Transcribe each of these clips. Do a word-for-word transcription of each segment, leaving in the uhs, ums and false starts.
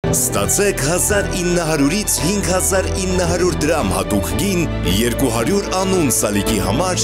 Ստացեք հազար ինը հարյուրից հինգ հազար ինը հարյուր դրամ հատուկ գին երկու հարյուր անուն սալիկի համար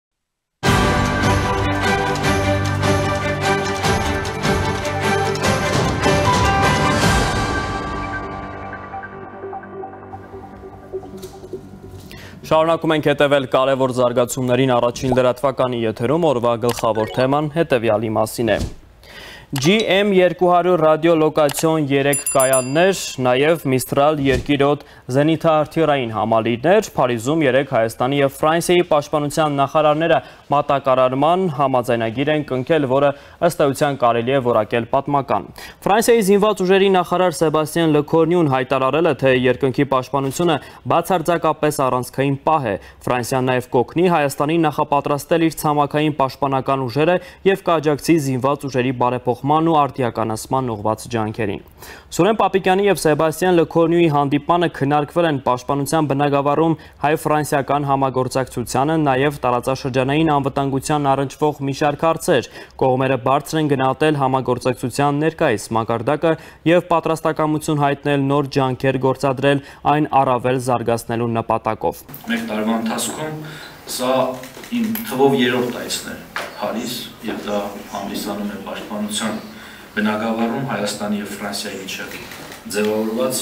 Շարունակում ենք հետևել կարևոր զարգացումներին առաջին լրատվականի եթերում օրվա գլխավոր թեման հետևյալի մասին է։ G M երկու հարյուր ռադիոլոկացիոն երեք կայաններ, նաև Միստրալ երկիրոտ զենիթաարթիլերային համալիրներ, Փարիզում երեք Հայաստանի և Ֆրանսիայի պաշտպանության նախարարները մատակարարման համաձայնագիր են կնքել, որը ըստ էության կարելի է որակել պատմական։ Ֆրանսիայի զինված ուժերի նախարար Սեբաստիան Լեքորնյուն հայտարարել է, թե երկնքի պաշտպանությունը բացարձակապես առանցքային պահ է։ Ֆրանսիան նաև կօգնի Հայաստանին նախապատրաստել իր ցամաքային պաշտպանական ուժերը և կաջակցի զինված ուժերի բարեփոխման ու արդիականացման ուղղված ջանքերին։ Սուրեն Պապիկյանի և Սեբաստիան Լեքորնյուի հանդիպմանը քննարկվել են պաշտպանության բնագավառում հայ-ֆրանսիական համագործակցությանը, նաև տարածաշրջանային անվտանգության առնչվող մի շարք հարցեր։ Կողմերը բարձր են գնահատել համագործակցության ներկայիս մակարդակը և պատրաստակամություն հայտնել նոր ջանքեր գործադրել այն առավել զարգացնելու նպատակով։ Մեկ տարվա ընթացքում սա իմ թվով երրորդ այցն է Փարիզ, և դա հանդիսանում է պաշտպանության բնագավառում Հայաստանի և Ֆրանսիայի միջև ձևավորված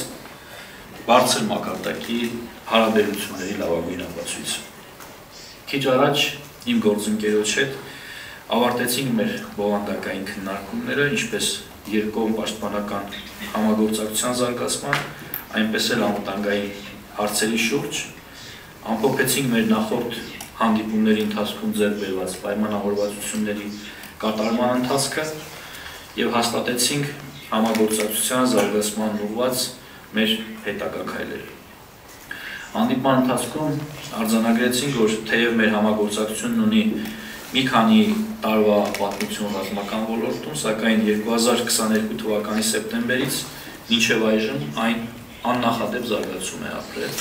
բարձր մակարդակի հարաբերությունների լավագույն ապացույց։ Քիչ առաջ իմ գործընկերոջ հետ ավարտեցինք մեր բովանդակային քննարկումները, ինչպես երկկողմ պաշտպանական համագործակցության զարգացման, այնպես էլ անվտանգային հարցերի շուրջ, ամփոփեցինք մեր նախորդ հանդիպումների ընթացքում ձեռք բերված պայմանավորվածությունների կատարման ընթացքը և հաստատեցինք համագործակցության զարգացման ուղղված մեր հետագա քայլերը։ Հանդիպման ընթացքում արձանագրեցինք, որ թեև մեր համագործակցությունն ունի մի քանի տարվա պատմություն ռազմական ոլորտում, սակայն երկու հազար քսաներկու թվականի սեպտեմբերից մինչև այժմ այն աննախադեպ զարգացում է ապրել։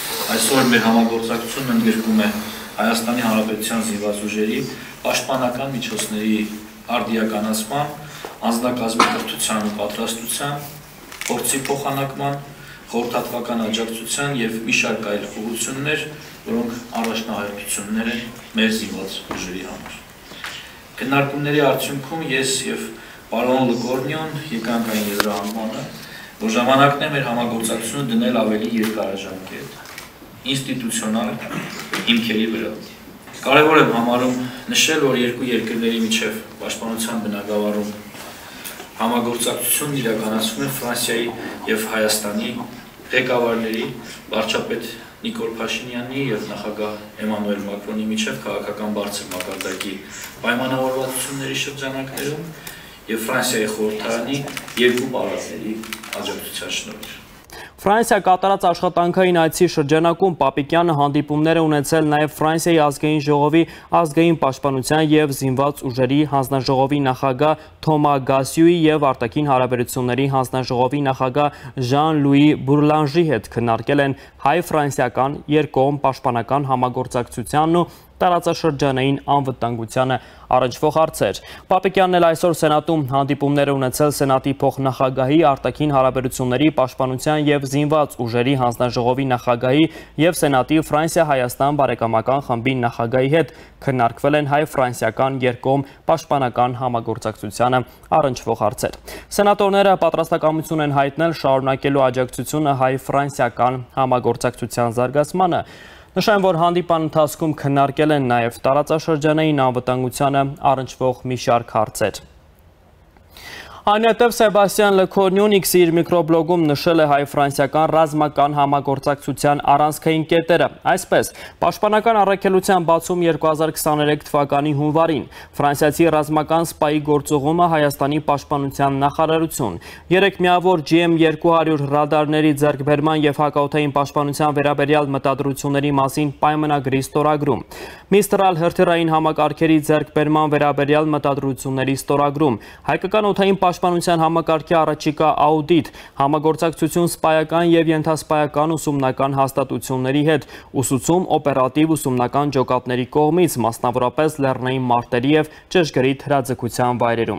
Այսօր մեր համագործակցությունը ընդգրկում է Հայաստանի Հանրապետության զինված ուժերի պաշտպանական միջոցների արդիականացման, անձնակազմի կրթության ու պատրաստության, փորձի փոխանակման, խորհրդատվական աջակցության և մի շարք այլ ուղղություններ, որոնք առաջնահերթություններ են մեր զինված ուժերի համար։ Քննարկումների արդյունքում ես և պարոն Լեքորնյուն եկանք այն եզրահանգմանը, որ ժամանակն է մեր համագործակցությունը դնել ավելի երկարաժամկետ, ինստիտուցիոնալ հիմքերի վրա։ Կարևոր եմ համարում նշել, որ երկու երկրների միջև պաշտպանության բնագավառում համագործակցությունն իրականացվում է Ֆրանսիայի և Հայաստանի ղեկավարների վարչապետ Նիկոլ Փաշինյանի և նախագահ Էմանուել Մակրոնի միջև քաղաքական բարձր մակարդակի պայմանավորվածությունների շրջանակներում և Ֆրանսիայի խորհրդարանի երկու պալատների աջակցության շնորհիվ։ Ֆրանսիա կատարած աշխատանքային այցի շրջանակում Պապիկյանը հանդիպումներ է ունեցել նաև Ֆրանսիայի ազգային ժողովի ազգային պաշտպանության և զինված ուժերի հանձնաժողովի նախագահ Թոմա Գասյուի և արտաքին հարաբերությունների հանձնաժողովի նախագահ Ժան-Լուի Բուրլանժի հետ քննարկել են հայ-ֆրանսիական երկկողմ պաշտպանական համագործակցությանն ու տարածաշրջանային անվտանգությանը առնչվող հարցեր։ Պապիկյանն էլ այսօր Սենատում հանդիպումներ է ունեցել Սենատի փոխնախագահի, արտաքին հարաբերությունների, պաշտպանության և զինված ուժերի հանձնաժողովի նախագահի և Սենատի Ֆրանսիա-Հայաստան բարեկամական խմբի նախագահի հետ քննարկվել են հայ-ֆրանսիական երկկողմ պաշտպանական համագործակցությանը առնչվող հարցեր։ Սենատորները պատրաստակամություն են հայտնել շարունակելու աջակցությունը հայ-ֆրանսիական համագործակցության զարգացմանը։ Նշեմ, որ հանդիպան ընթացքում քննարկել են նաև տարածաշրջանային անվտանգությանը առնչվող մի շարք հարցեր։ Այնուհետև Սեբաստիան Լեքորնյուն X-ի իր միկրոբլոգում նշել է հայ-ֆրանսիական ռազմական համագործակցության առանցքային կետերը։ Այսպես, պաշտպանական առաքելության բացում երկու հազար քսաներեք թվականի հունվարին, ֆրանսիացի ռազմական սպայի գործուղումը Հայաստանի պաշտպանության նախարարություն, երեք միավոր G M երկու հարյուր ռադարների ձեռքբերման և հակաօդային պաշտպանության վերաբերյալ մտադրությունների մասին պայմանագրի ստորագրում, Միստրալ հրթիռային համակարգերի ձեռքբերման վերաբերյալ մտադրությունների ստորագրում, հայկական օդային պաշտպանության համակարգի առաջիկա աուդիտ, համագործակցություն սպայական և ենթասպայական ուսումնական հաստատությունների հետ, ուսուցում օպերատիվ ուսումնական ջոկատների կողմից, մասնավորապես լեռնային մարտերի և ճշգրիտ հրաձգության վայրերում։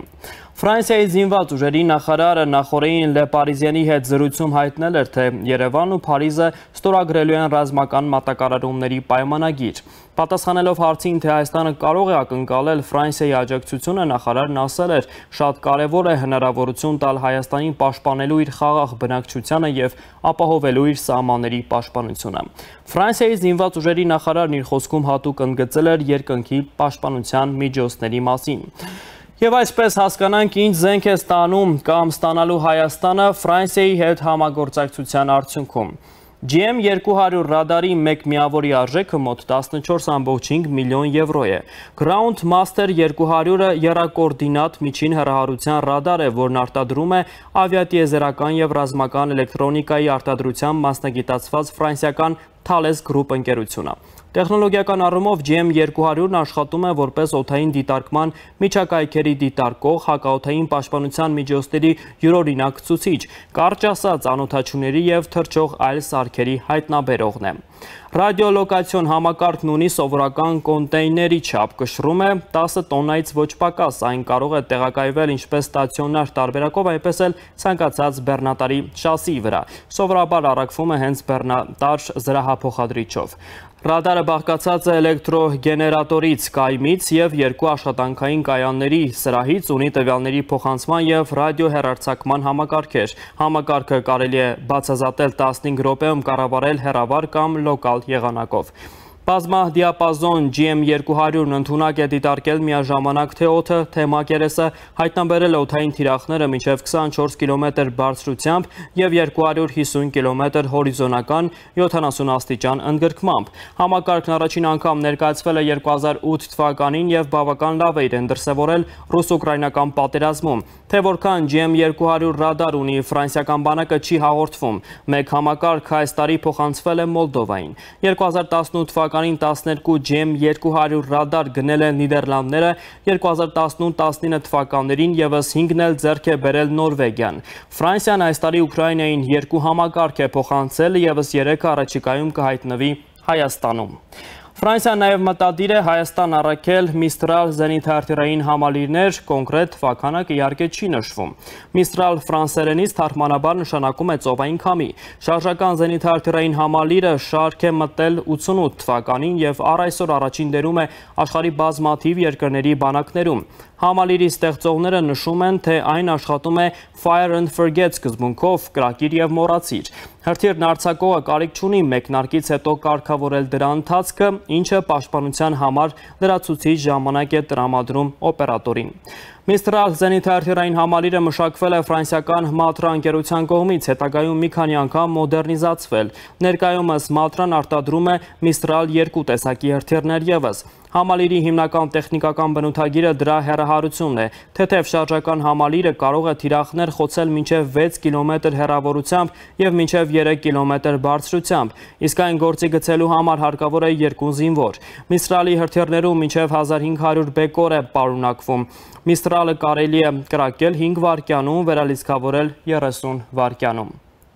Ֆրանսիայի զինված ուժերի նախարարը նախորդին Le Parisien-ի հետ զրույցում հայտնել էր, թե Երևանն ու Փարիզը ստորագրելու են ռազմական մատակարարումների պայմանագիր։ Պատասխանելով հարցին, թե Հայաստանը կարող է ակնկալել Ֆրանսիայի աջակցությունը, նախարարն ասել էր, շատ կարևոր է հնարավորություն տալ Հայաստանին պաշտպանելու իր խաղաղ բնակչությանը եւ ապահովելու իր սահմանների պաշտպանությունը։ Ֆրանսիայի զինված ուժերի նախարարն իր խոսքում հատուկ ընդգծել էր երկնքի պաշտպանության միջոցների մասին։ Եվ այսպես հասկանանք, ինչ զենք է ստանում կամ ստանալու Հայաստանը Ֆրանսիայի հետ համագործակցության արդյունքում։ G M երկու հարյուր ռադարի մեկ միավորի արժեքը մոտ տասնչորս կόμma հինգ միլիոն եվրո է։ Ground Master երկու հարյուրը եռակոորդինատ միջին հեռահարության ռադար է, որն արտադրում է ավիատիեզերական եւ ռազմական էլեկտրոնիկայի արտադրությամբ մասնագիտացված ֆրանսիական Thales Group ընկերությունը։ Տեխնոլոգիական առումով G M երկու հարյուրն աշխատում է որպես օդային դիտարկման միջակայքերի դիտարկող, հակաօդային պաշտպանության միջոցների յուրօրինակ ցուցիչ, կարճ ասած անօդաչուների եւ թռչող այլ սարքերի հայտնաբերողն է։ Ռադիոլոկացիոն համակարգն ունի սովորական կոնտեյների չափ, կշռում է տասը տոննայից ոչ պակաս, այն կարող է տեղակայվել ինչպես ստացիոնար տարբերակով, այնպես էլ ցանկացած բեռնատարի շասիի վրա։ Սովորաբար առաքվում է հենց բեռնատար զրահափոխադրիչով։ Ռադարը բաղկացած է էլեկտրոգեներատորից, կայմից և երկու աշխատանքային կայանների սրահից, ունի տվյալների փոխանցման և ռադիոհեռարձակման համակարգեր։ Համակարգը կարելի է բացազատել տասնհինգ րոպեում կառավարել հեռավար կամ լոկալ եղանակով։ Բազմադիապազոն G M երկու հարյուրն ընդունակ է դիտարկել միաժամանակ թե օդը, թե մակերեսը, հայտնաբերել է օդային թիրախները մինչև քսանչորս կիլոմետր բարձրությամբ և երկու հարյուր հիսուն կիլոմետր հորիզոնական յոթանասուն աստիճան ընդգրկմամբ։ Համակարգն առաջին անգամ ներկայացվել է երկու հազար ութ թվականին և բավական լավ է իրեն դրսևորել ռուս-ուկրաինական պատերազմում։ Թե որքան G M երկու հարյուր ռադար ունի ֆրանսիական բանակը չի հաղորդվում։ Մեկ համակարգ այս տարի փոխանցվել է Մոլդովային։ երկու հազար տասնութ թվականին տասներկու G M երկու հարյուր ռադար գնել է Նիդերլանդները, երկու հազար տասնութ տասնինը թվականներին ևս հինգն էլ ձեռք է բերել Նորվեգիան։ Ֆրանսիան այս տարի Ուկրաինային երկու համակարգ է փոխանցել, ևս երեքը առաջիկայում կհայտնվի Հայաստանում։ Ֆրանսիան նաև մտադիր է Հայաստան առաքել Mistral զենիթահրթիռային համալիրներ, կոնկրետ թվականակը իհարկե չի նշվում։ Mistral ֆրանսերենից թարգմանաբար նշանակում է ծովային քամի։ Շարժական զենիթահրթիռային համալիրը շարք է մտել ութսունութ թվականին և առ այսօր առաջին դերում է աշխարհի բազմաթիվ երկրների բանակներում։ Համալիրի ստեղծողները նշում են, թե այն աշխատում է Fire and Forget սկզբունքով, կրակիր և մոռացիր։ Հրթիռն արձակողը կարիք չունի մեկնարկից հետո կարգավորել դրա ընթացքը, ինչը պաշտպանության համար լրացուցիչ ժամանակ է տրամադրում օպերատորին։ Mistral զենիթահրթիռային համալիրը մշակվել է ֆրանսիական Matra ընկերության կողմից, հետագայում մի քանի անգամ մոդեռնիզացվել։ Ներկայումս Matra-ն արտադրում է Mistral երկու տեսակի հրթիռներ ևս։ Համալիրի հիմնական տեխնիկական բնութագիրը դրա հեռահարությունն է։ Թեթև շարժական համալիրը կարող է թիրախներ խոցել մինչև վեց կիլոմետր հեռավորությամբ և մինչև երեք կիլոմետր բարձրությամբ, իսկ այն գործի գցելու համար հարկավոր է երկու զինվոր։ Mistral-ի հրթիռներում մինչև հազար հինգ հարյուր բեկոր է պարունակվում։ Mistral-ը կարելի է կրակել հինգ վայրկյանում, վերալիցքավորել երեսուն վայրկյանում։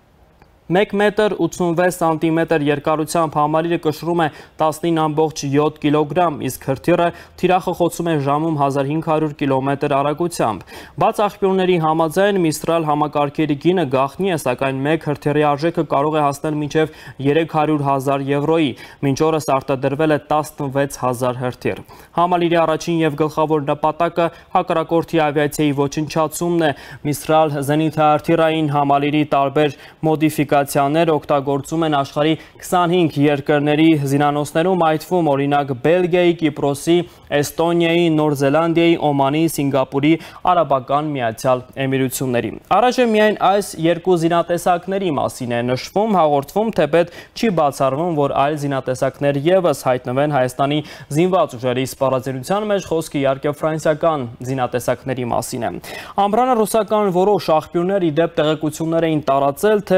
մեկ մետր ութսունվեց սանտիմետր երկարությամբ համալիրը կշռում է տասնինը կόμμα յոթ կիլոգրամ, իսկ հրթիռը թիրախը խոցում է ժամում հազար հինգ հարյուր կիլոմետր արագությամբ։ Բաց աղբյուրների համաձայն Mistral համակարգերի գինը գաղտնի է, սակայն մեկ հրթիռի արժեքը կարող է հասնել մինչև երեք հարյուր հազար եվրոյի։ Մինչ օրս արտադրվել է տասնվեց հազար հրթիռ։ Համալիրի առաջին և գլխավոր նպատակը հակառակորդի ավիացիայի ոչնչացումն է։ Mistral զենիթահրթիռային համալիրի տարբեր մոդիֆիկացիաներ օգտագործում են աշխարհի քսանհինգ երկրների զինանոցներում, այդ թվում օրինակ Բելգիայի, Կիպրոսի, Էստոնիայի, Նոր Զելանդիայի, Օմանի, Սինգապուրի, Արաբական Միացյալ Էմիրությունների։ Առաջը միայն այս երկու զինատեսակների մասին է նշվում, հաղորդվում, թեպետ չի բացառվում, որ այլ զինատեսակներ ևս հայտնվեն Հայաստանի զինված ուժերի սպառազինության մեջ, խոսքը իհարկե ֆրանսիական զինատեսակների մասին է։ Ամռանը ռուսական որոշ աղբյուրներ ի դեպ տեղեկություններ էին տարածել, թե Ֆրանսիան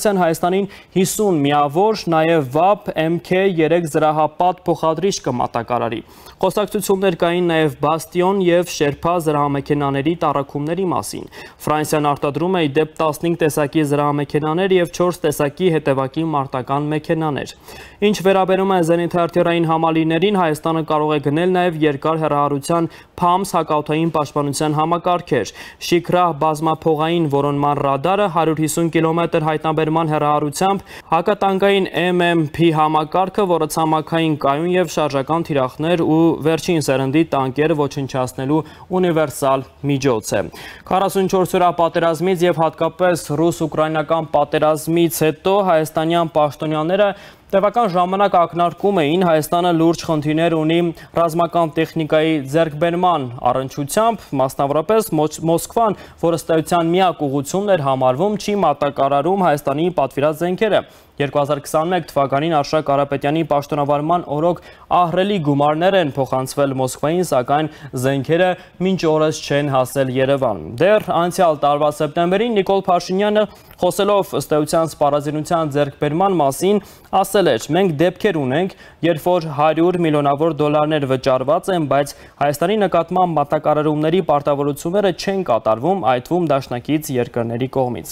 կհատուցեն Հայաստանին հիսուն միավոր, նաև վապ էմ քեյ երեք զրահապատ փոխադրիչ կմատակարարի։ Խոսակցություններ կային նաև Բաստիոն և Շերփա զրահամեքենաների տառաքումների մասին։ Ֆրանսիան արտադրում է ի դեպ տասնհինգ տեսակի զրահամեքենաներ և չորս տեսակի հետևակի մարտական մեքենաներ։ Ինչ վերաբերում է զենիթահրթիռային համալիրներին, Հայաստանը կարող է գնել նաև երկար հեռահարության փամս հակաօդային պաշտպանության համակարգեր։ Շիկրահ բազմափողային որոնման ռադարը հարյուր հիսուն կիլոմետր հայտնաբերման հեռահարությամբ, հակատանկային էմ էմ փի համակարգը, որը ցամաքային կայուն և շարժական թիրախներ ու վերջին սերնդի տանկերը ոչնչացնելու ունիվերսալ միջոց է։ քառասունչորս օրյա պատերազմից և հատկապես ռուս-ուկրաինական պատերազմից հետո հայաստանյան պաշտոնյաները տևական ժամանակ ակնարկում էին Հայաստանը լուրջ խնդիրներ ունի ռազմական տեխնիկայի ձեռքբերման առնչությամբ, մասնավորապես Մոսկվան, որը ըստ էության միակ ուղղությունն էր համարվում, չի մատակարարում Հայաստանի պատվիրած զենքերը։ երկու հազար քսաներորդ թվականին Արշակ Կարապետյանի պաշտոնավարման օրոք ահռելի գումարներ են փոխանցվել Մոսկվային, սակայն զենքերը մինչ օրս չեն հասել Երևան։ Դեռ անցյալ տարվա սեպտեմբերին Նիկոլ Փաշինյանը, խոսելով ըստ էության սպառազինության ձեռքբերման մասին, ասել էր. մենք դեպքեր ունենք, երբ որ հարյուր միլիոնավոր դոլարներ վճարված են, բայց Հայաստանի նկատմամբ մատակարարումների պարտավորությունները չեն կատարվում, այդ թվում դաշնակից երկրների կողմից։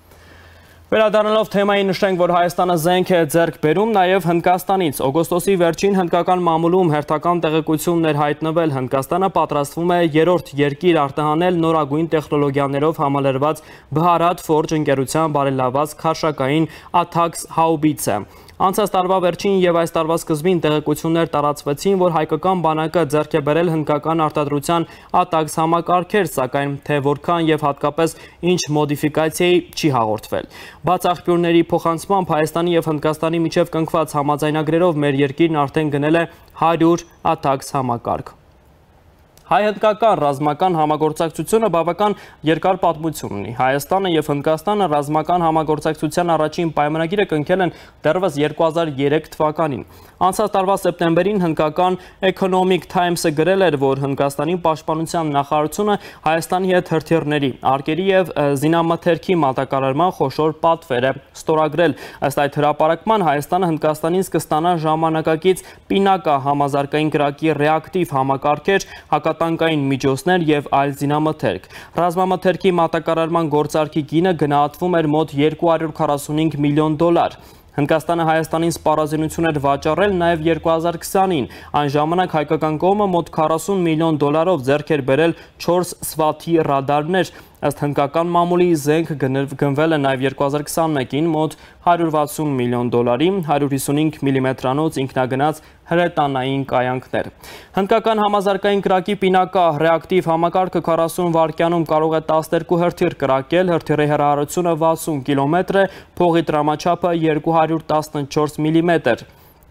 Վերադառնալով թեմային նշենք, որ Հայաստանը զենք է ձեռք բերում նաև Հնդկաստանից։ Օգոստոսի վերջին հնդկական մամուլում հերթական տեղեկությունն էր հայտնվել, Հնդկաստանը պատրաստվում է երրորդ երկիր արտահանել նորագույն տեխնոլոգիաներով համալրված Bharat Forge ընկերության բարելաված քարշակային Atax հաուբիցը։ Անցած տարվա վերջին և այս տարվա սկզբին տեղեկություններ տարածվեցին, որ հայկական բանակը ձեռք է բերել հնդկական արտադրության Atax համակարգեր, սակայն թե որքան և հատկապես ինչ մոդիֆիկացիայի չի հաղորդվել։ Բաց աղբյուրների փոխանցմամբ Հայաստանի և Հնդկաստանի միջև կնքված համաձայնագրերով մեր երկիրն արդեն գնել է հարյուր Atax համակարգ։ Հայ-հնդկական ռազմական համագործակցությունը բավական երկար պատմություն ունի։ Հայաստանը և Հնդկաստանը ռազմական համագործակցության առաջին պայմանագիրը կնքել են դեռևս երկու հազար երեք թվականին։ Անցած տարվա սեպտեմբերին հնդկական Economic Times-ը գրել էր, որ Հնդկաստանի պաշտպանության նախարարությունը Հայաստանի հետ հրթիռների, արկերի և զինամթերքի մատակարարման խոշոր պատվեր է ստորագրել։ Ըստ այդ հրապարակման Հայաստանը Հնդկաստանից կստանա ժամանակակից Պինակա համազարգային կրակի ռեակտիվ համակարգեր, հակատանկային միջոցներ և այլ զինամթերք։ Ռազմամթերքի մատակարարման գործարքի գինը գնահատվում էր մոտ երկու հարյուր քառասունհինգ միլիոն դոլար։ Հնդկաստանը Հայաստանին սպառազինություն էր վաճառել նաև երկու հազար քսանին, այն ժամանակ հայկական կողմը մոտ քառասուն միլիոն դոլարով ձեռք էր բերել չորս Սվաթի ռադարներ, ըստ հնդկական մամուլի զենք գնվել է նաև երկու հազար քսանմեկին մոտ հարյուր վաթսուն միլիոն դոլարի, հարյուր հիսունհինգ միլիմետրանոց ինքնագնաց հրետանային կայանքներ։ Հնդկական համազարգային կրակի Պինակա ռեակտիվ համակարգը քառասուն վայրկյանում կարող է տասներկու հրթիռ կրակել, հրթիռի հեռահարությունը վաթսուն կիլոմետր է, փողի տրամաչափը երկու հարյուր տասնչորս միլիմետր։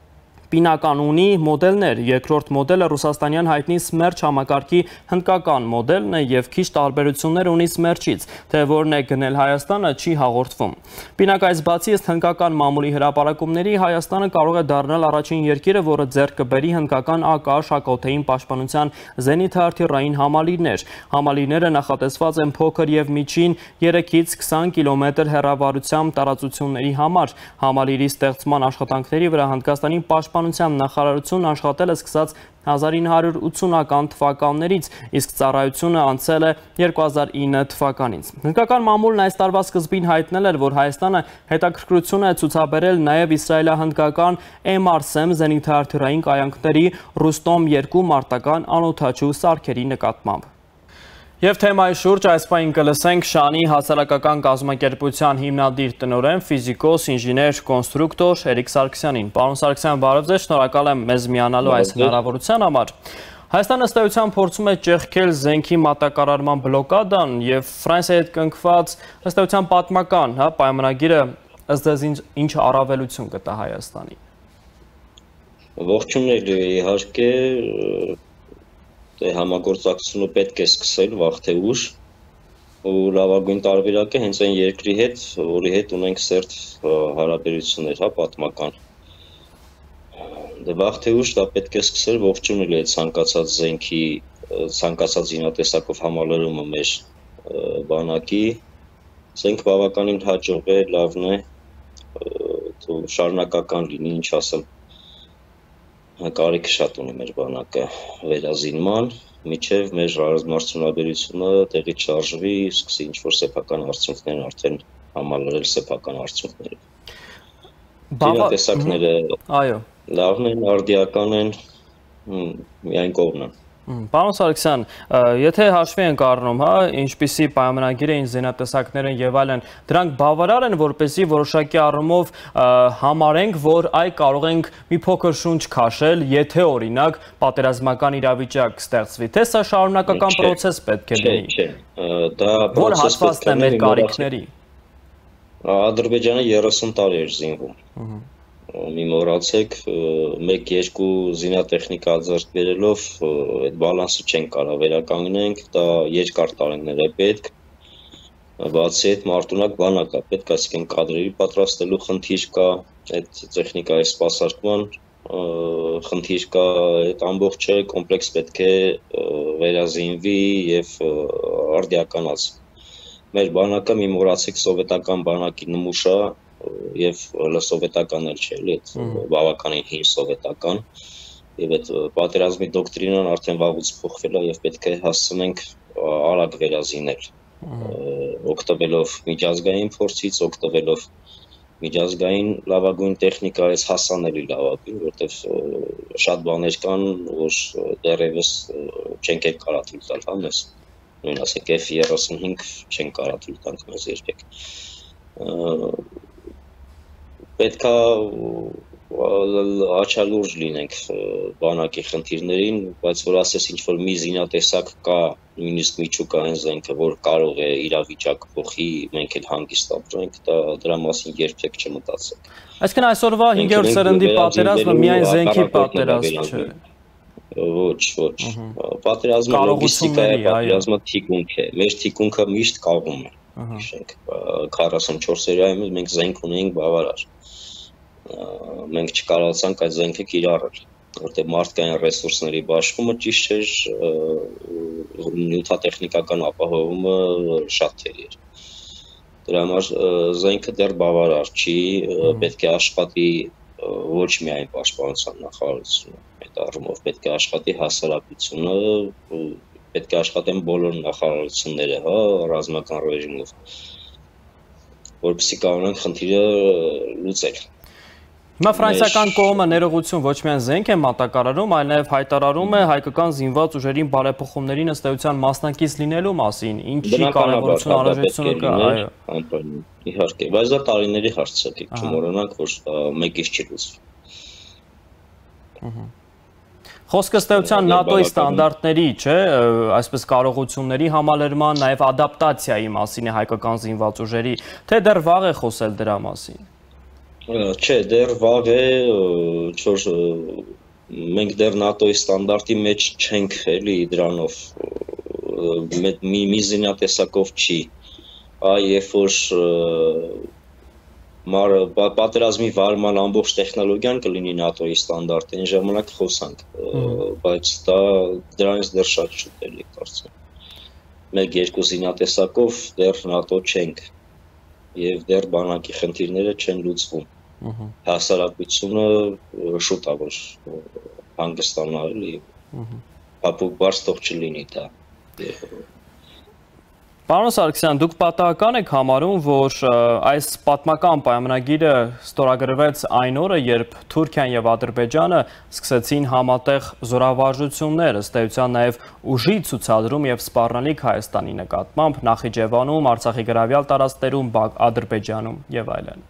Պինական ունի մոդելներ, երկրորդ մոդելը ռուսաստանյան հայտնի Սմերչ համակարգի հնդկական մոդելն է և քիչ տարբերություններ ունի Սմերչից, թե որն է գնել Հայաստանը չի հաղորդվում։ Պինակայից բացի ըստ հնդկական մամուլի հրապարակումների Հայաստանը կարող է դառնալ առաջին երկիրը, որը ձեռք կբերի հնդկական ԱԿԱ հակաօդային պաշտպանության զենիթահրթիռային համալիրներ։ Համալիրները նախատեսված են փոքր և միջին երեքից քսան կիլոմետր հեռավորությամբ տարածությունների համար։ Համալիրի ստեղծման աշխատանքների վրա Հնդկաստանի պաշտպանության նախարարությունն աշխատել է սկսած հազար ինը հարյուր ութսունական թվականներից, իսկ ծառայությունը անցել է երկու հազար ինը թվականից։ Հնդկական մամուլն այս տարվա սկզբին հայտնել էր, որ Հայաստանը հետաքրքրություն է ցուցաբերել նաև իսրայելահնդկական էմ ար ՍԵՄ զենիթահրթիռային կայանքների Ռուստոմ երկու մարտական անօդաչու սարքերի նկատմամբ։ Եվ թեմայի շուրջ այս պահին կլսենք Շանի հասարակական կազմակերպության հիմնադիր տնօրեն, ֆիզիկոս, ինժեներ, կոնստրուկտոր Էրիկ Սարգսյանին։ Պարոն Սարգսյան, բարև ձեզ, շնորհակալ եմ մեզ միանալու այս հնարավորության համար։ Հայաստանը ըստ էության փորձում է ճեղքել զենքի մատակարարման բլոկադան եւ Ֆրանսիայի հետ կնքված ըստ էության պատմական, հա, պայմանագիրը ըստ ձեզ ինչ առավելություն կտա Հայաստանի։ Ողջույններ, իհարկե համագործակցությունը պետք է սկսել վաղ թե ուշ, ու լավագույն տարբերակը հենց այն երկրի հետ, որի հետ ունենք սերտ հարաբերություններ, հա, պատմական։ Դե վաղ թե ուշ դա պետք է սկսել ողջունել այդ ցանկացած զենքի, ցանկացած զինատեսակով համալրումը մեր բանակի, զենք բավականին հաջող է, լավն է, շարունակական լինի, ինչ ասեմ, կարիք շատ ունի մեր բանակը վերազինման, միջև մեր ռազմարտությունաբերությունը տեղի չարժվի, սկսի ինչ-որ սեփական արդյունքներ արդեն համալրել սեփական արդյունքները։ Զինատեսակները լավն են, արդիական են, միայն կողմն են։ Պարոն Սարգսյան, եթե հաշվի ենք առնում, հա, ինչպիսի պայմանագիր էին զինատեսակներն եւ այլն, դրանք բավարար են, որպեսզի որոշակի առումով համարենք, որ այ կարող ենք մի փոքր շունչ քաշել, եթե օրինակ պատերազմական իրավիճակ ստեղծվի, թե սա շարունակական process պետք է լինի։ Չէ, դա որ հատվածն է մեր կարիքների։ Ադրբեջանը երեսուն տարի էր զինվում։ Մի մոռացեք, մեկ-երկու զինատեխնիկա ձեռք բերելով այդ բալանսը չենք կարող վերականգնենք, դա երկար տարիներ է պետք, բացի այդ մարտունակ բանակ է պետք, այսինքն կադրերի պատրաստելու խնդիր կա, այդ տեխնիկայի սպասարկման խնդիր կա, այդ ամբողջը կոմպլեքս պետք է վերազինվի եւ արդիականացվի։ Մեր բանակը մի մոռացեք սովետական բանակի նմուշ է և սովետական էլ չէ, բավականին հին սովետական և այդ պատերազմի դոկտրինան արդեն վաղուց փոխվել է և պետք է հասցնենք արագ վերազինել, օգտվելով միջազգային փորձից, օգտվելով միջազգային լավագույն տեխնիկայից հասանելի լավագույն, որտեղ շատ բաներ կան, որ դեռևս չենք եք կարա թույլ տալ, հա մեզ, նույն ասենք F երեսունհինգ չենք կարա թույլ տանք մեզ երբեք։ Պետք է աչալուրջ լինենք բանակի խնդիրներին, բայց որ ասես ինչ-որ մի զինատեսակ կա, նույնիսկ միջուկային զենքը, որ կարող է իրավիճակ փոխի, մենք էլ հանգիստ ապրենք, դրա մասին երբեք չմտածենք։ Այսինքն այսօրվա հինգերորդ սերնդի պատերազմը միայն զենքի պատերազմ չէ։ Ոչ, ոչ։ Պատերազմը լոգիստիկա է, պատերազմը թիկունք է։ Մեր թիկունքը միշտ կաղում է։ Հիշենք, քառասունչորսերիայում մենք զենք ունեինք բավարար։ Մենք չկարողացանք այդ զենքը կիրառել, որտեղ մարդկային ռեսուրսների բաշխումը ճիշտ չէր, նյութատեխնիկական ապահովումը շատ թերի էր։ Դրա համար զենքը դեռ բավարար չի, պետք է աշխատի ոչ միայն պաշտպանության նախարարությունը, այդ առումով պետք է աշխատի հասարակությունը, պետք է աշխատեն բոլոր նախարարությունները, հա, ռազմական ռեժիմով, որպեսզի կարողանանք խնդիրը լուծել։ Հիմա ֆրանսիական կողմը ներողություն ոչ միայն զենք է մատակարարում, այլ նաև հայտարարում է հայկական զինված ուժերին բարեփոխումներին ըստ էության մասնակից լինելու մասին, ինչի կարևորություն անհրաժեշտությունը կա, այո։ Իհարկե, բայց դա տարիների հարց է, չմոռանանք, որ մեկից չի լուծվում։ Խոսքը ըստ էության նատոյի ստանդարտների, չէ, այսպես կարողությունների համալրման, նաև ադապտացիայի մասին է հայկական զինված ուժերի, թե դեռ վաղ է խոսել դրա մասին։ Չէ, դեռ վաղ է, չոր մենք դեռ նատոյի ստանդարտի մեջ չենք էլի դրանով, մի զինատեսակով չի, այ երբ որ պատերազմի վարման ամբողջ տեխնոլոգիան կլինի նատոյի ստանդարտ, այն ժամանակ խոսանք, բայց դա դրանից դեռ շատ շուտ էլի կարծեմ։ Մեկ-երկու զինատեսակով դեռ նատո չենք և դեռ բանակի խնդիրները չեն լուծվում։ Հասարակությունը շուտ է, որ հանգստանա էլի, փափուկ բարձ թող չլինի դա։ Պարոն Սարգսյան, դուք պատահական եք համարում, որ այս պատմական պայմանագիրը ստորագրվեց այն օրը, երբ Թուրքիան և Ադրբեջանը սկսեցին համատեղ զորավարժություններ, ըստ էության նաև ուժի ցուցադրում և սպառնալիք Հայաստանի նկատմամբ, Նախիջևանում, Արցախի գրավյալ տարածքներում, Ադրբեջանում և այլն։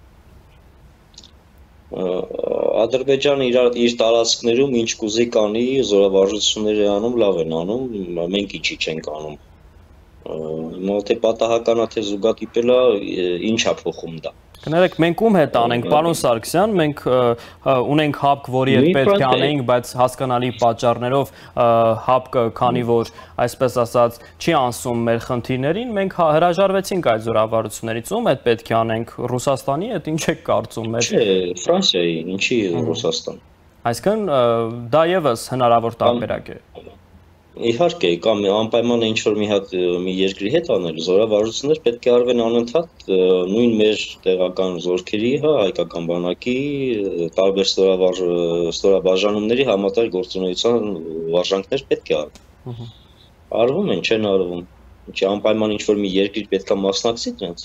Ադրբեջանը իր տարածքներում ինչ կուզի կանի, զորավարժություններ է անում, լավ են անում, մենք ինչի չենք անում։ Թե պատահականա, թե զուգադիպելա, ինչ է փոխում դա։ Կներեք, մենք ում հետ անենք, պարոն Սարգսյան, մենք ունենք հապկ, որի հետ պետք է անենք, բայց հասկանալի պատճառներով հապկը, քանի որ, այսպես ասած, չի անսում մեր խնդիրներին, մենք հրաժարվեցինք այդ զորավարություններից, ում հետ պետք է անենք, Ռուսաստանի հետ, ինչ եք կարծում մեր։ Չէ, Ֆրանսիայի, ինչի Ռուսաստան։ Այսինքն դա ևս հնարավոր տարբերակ է։ Իհարկե, կամ անպայման ինչ-որ մի հատ մի երկրի հետ անել, զորավարժություններ պետք է արվեն անընդհատ նույն մեր տեղական զորքերի, հա, հայկական բանակի, տարբեր ստորաբաժանումների համատեղ գործունեության վարժանքներ պետք է արվեն։ Արվում են, չեն արվում։ Ինչի անպայման ինչ-որ մի երկիր պետք է մասնակցի դրանց։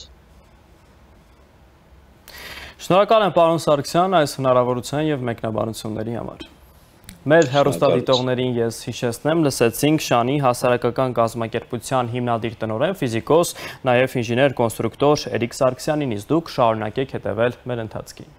Շնորհակալ եմ պարոն Սարգսյան այս հնարավորության եւ մեկնաբանությունների համար։ Մեր հեռուստադիտողներին ես հիշեցնեմ, լսեցինք Շանի հասարակական կազմակերպության հիմնադիր տնօրեն, ֆիզիկոս, նաև ինժեներ կոնստրուկտոր Էրիկ Սարգսյանին, իսկ դուք շարունակեք հետևել մեր ընթացքին։